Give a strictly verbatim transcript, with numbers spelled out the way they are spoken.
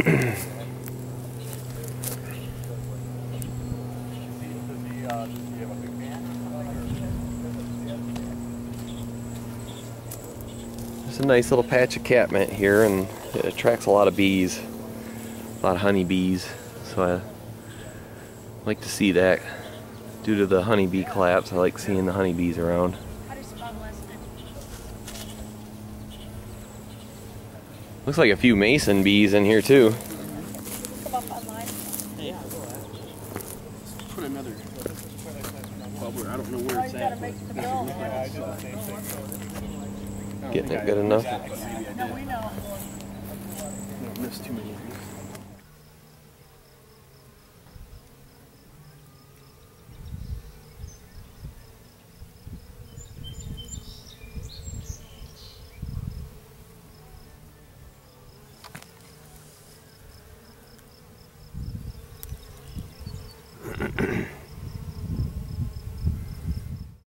There's a nice little patch of catmint here, and it attracts a lot of bees, a lot of honey bees. So I like to see that. Due to the honeybee collapse, I like seeing the honeybees around. Looks like a few mason bees in here too. Yeah. Put another bubbler. I don't know where it's at. Getting it good enough? No, we know. Don't miss too many. Mm-hmm.